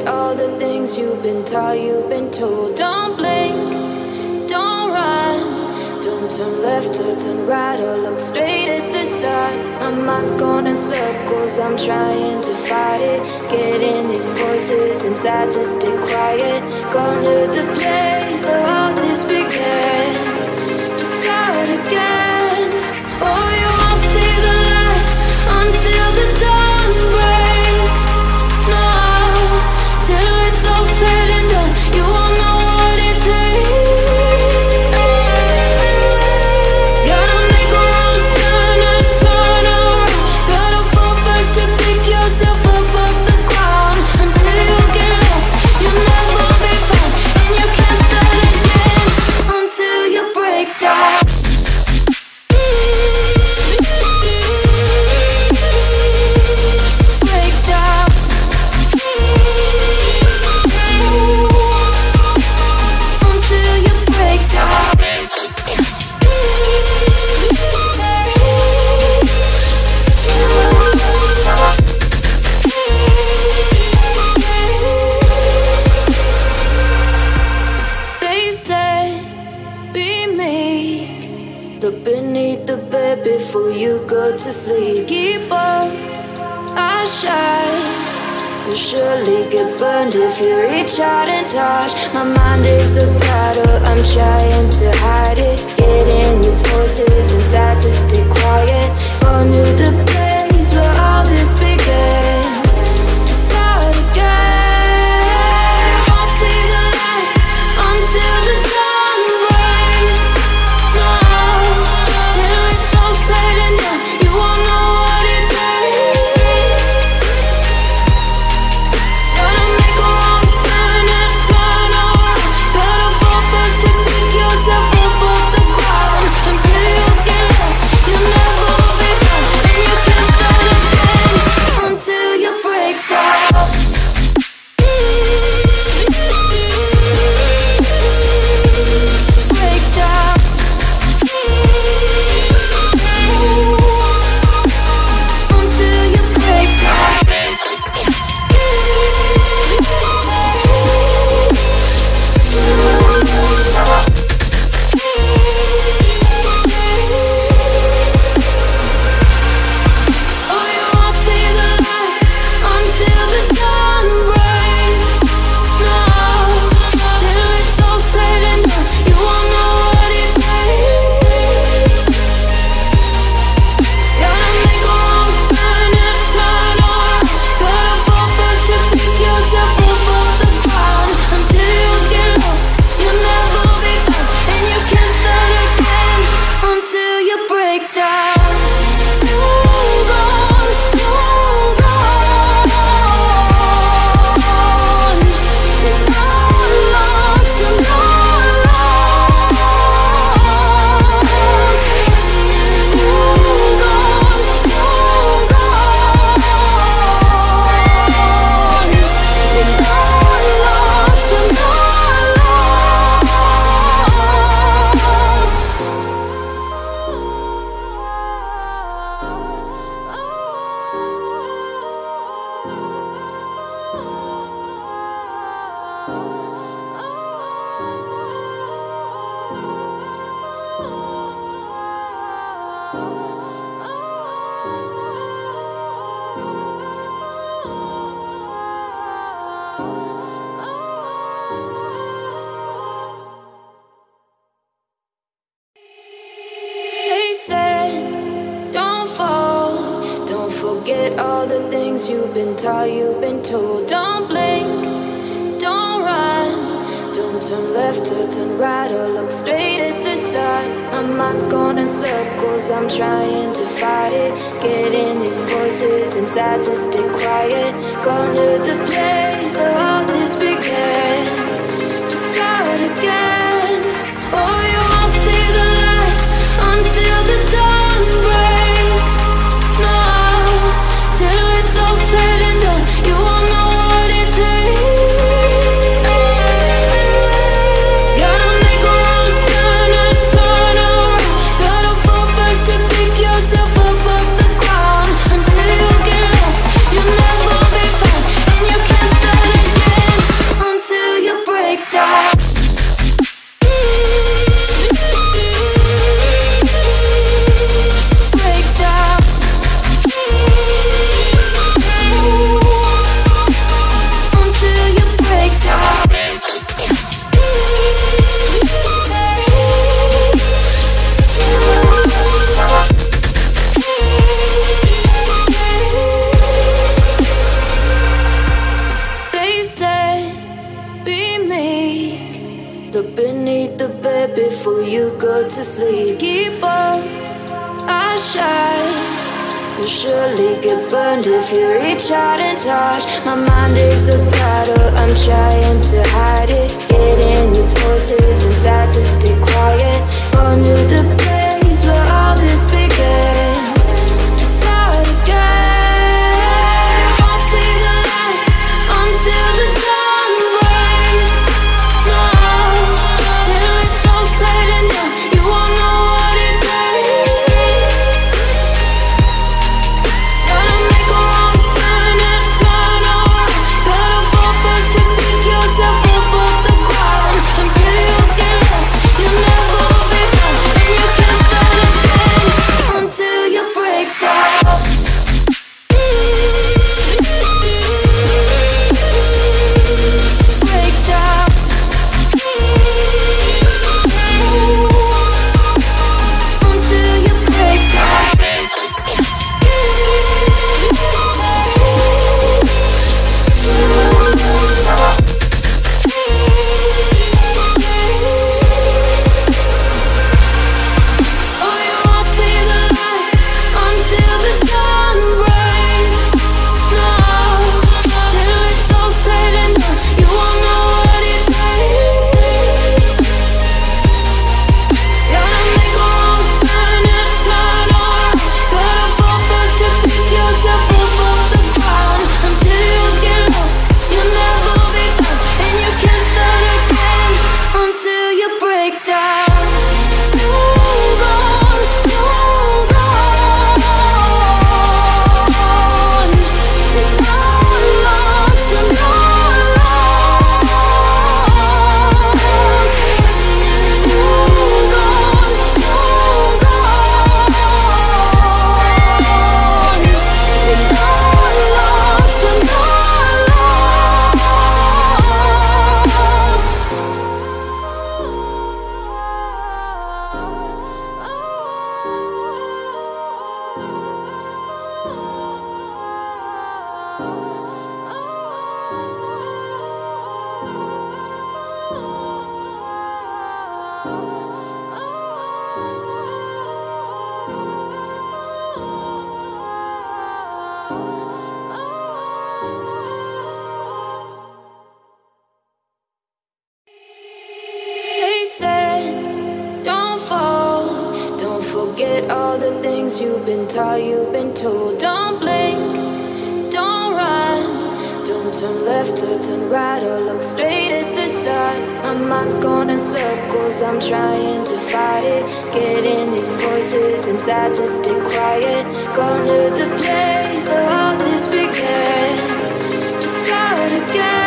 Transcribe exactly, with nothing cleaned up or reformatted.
forget all the things you've been taught, you've been told. Don't blink, don't run, don't turn left or turn right or look straight at the sun. My mind's going in circles, I'm trying to fight it. Getting these voices inside to stay quiet. Gone to the place where all this began, to start again. Oh, you won't see the light until the dawn breaks. No, till it's all said and done, you won't know what it takes. Gotta make a wrong turn and turn around. Gotta fall fast to pick yourself up off the ground. Until you get lost, you'll never be found, and you can't start again until you break down. Look beneath the bed before you go to sleep. Keep on, I shine. You'll surely get burned if you reach out and touch. My mind is a battle, I'm trying to hide it. Getting these voices inside to stay quiet. Gone to the place where all this began, to start again. You won't see the light until the dawn breaks. No, till it's all said and done, you won't know what it takes. Gotta make a wrong turn and turn around. Gotta fall fast to pick yourself up off the ground. Until you get lost, you'll never be found, and you can't start again until you break down. Break down. Until you break down. Oh, you won't see the light until the dawn breaks. No, till it's all said and done, you won't know what it takes. Gotta make a wrong turn and turn around. Gotta fall fast to pick yourself up off the ground. Until you get lost, you'll never be found, and you can't start again until you break down. Hold on, hold on. It's not lost, you're not lost. Hold on, hold on. It's not lost, you're not They said, don't fall, don't forget all the things you've been taught, you've been told. Don't blink, don't run, don't turn left or turn right or look straight at the sun. My mind's going in circles, I'm trying to fight it. Getting these voices inside to stay quiet. Gone to the place where all this began, to start again. Oh, you won't see the light until the dawn breaks. No, till it's all said and done, you won't know what it takes. Gotta make a wrong turn and turn around. Gotta fall fast to pick yourself up off the ground. Until you get lost, you'll never be found, and you can't Look beneath the bed before you go to sleep. Keep on, I shine. You'll surely get burned if you reach out and touch. My mind is a battle, I'm trying to hide it. Getting these voices inside to stay quiet. Gone to the place where all this began. To start again. Won't see the light until the dawn breaks. No, till it's all said and done, you won't know what it takes. Gotta make a wrong turn and turn around. Gotta fall first to pick yourself up off the ground. Until you get lost, you'll never be found. And you can't start again until you break down. Break down. Until you break down. Oh, you won't see the light until the dawn breaks. No, till it's all said and done, you won't know what it takes. Gotta make a wrong turn and turn around. Gotta fall first to pick yourself up off the ground. Until you get lost, you'll never be found. And you can't start again until you break down. Move on, move on. It's not lost, you're not lost. Move on, move on. It's not lost, you're not They said, don't fall. Don't forget all the things you've been taught, you've been told. Don't blink, don't run. Don't turn left or turn right or look straight at the sun. My mind's going in circles, I'm trying to fight it. Getting these voices inside to stay quiet. Gone to the place where all this began. Just start again.